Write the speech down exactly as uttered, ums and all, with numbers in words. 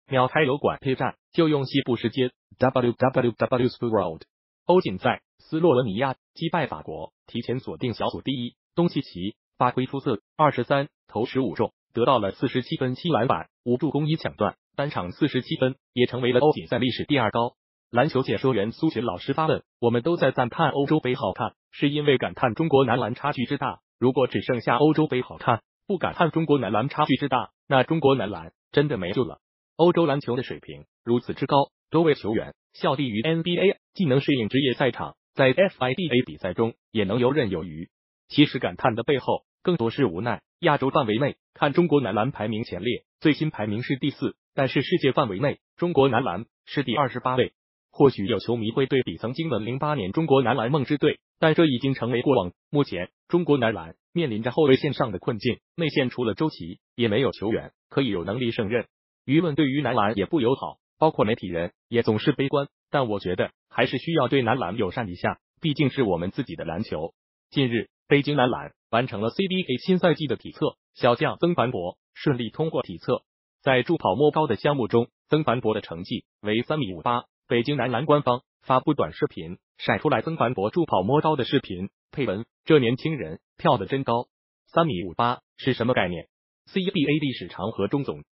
秒开油管配站就用西部时间 w w w dot sport。欧锦在斯洛文尼亚击败法国，提前锁定小组第一。东契奇发挥出色，二十三投十五中，得到了四十七分七篮板五助攻一抢断，单场四十七分，也成为了欧锦赛历史第二高。篮球解说员苏群老师发问：我们都在赞叹欧洲杯好看，是因为感叹中国男篮差距之大。如果只剩下欧洲杯好看，不感叹中国男篮差距之大，那中国男篮真的没救了。欧洲篮球的水平如此之高，多位球员效力于 N B A， 既能适应职业赛场，在 F I B A 比赛中也能游刃有余。其实感叹的背后更多是无奈。亚洲范围内看中国男篮排名前列，最新排名是第四，但是世界范围内中国男篮是第二十八位。或许有球迷会对比曾经的零八年中国男篮梦之队，但这已经成为过往。目前中国男篮面临着后卫线上的困境，内线除了周琦也没有球员可以有能力胜任。舆论对于男篮也不友好，包括媒体人也总是悲观，但我觉得还是需要对男篮友善一下，毕竟是我们自己的篮球。近日北京男篮完成了 C B A 新赛季的体测，小将曾凡博顺利通过体测。在助跑摸高的项目中，曾凡博的成绩为三米五八。北京男篮官方发布短视频晒出来曾凡博助跑摸高的视频，配文：这年轻人跳得真高。三米五八是什么概念？ C B A 历史长河中总